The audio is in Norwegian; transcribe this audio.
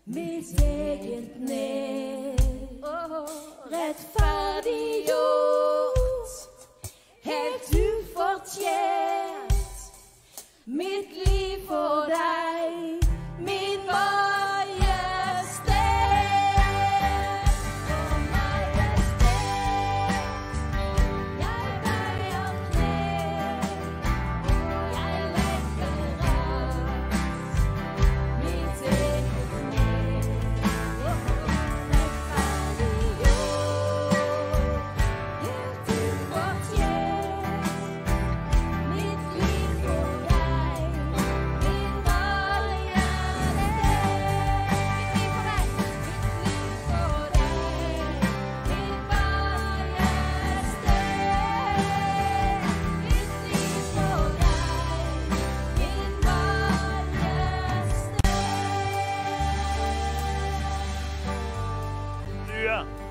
mitt eget ned. Rettferdiggjort, helt ufortjent, mitt liv for deg, min majestet. Å majestet, jeg bøyer kne, jeg legger alt mitt eget ned. Rettferdiggjort, helt ufortjent, mitt liv for deg, min majestet. Mitt liv for deg, min majestet. Mitt liv for deg, min majestet. Halleluja.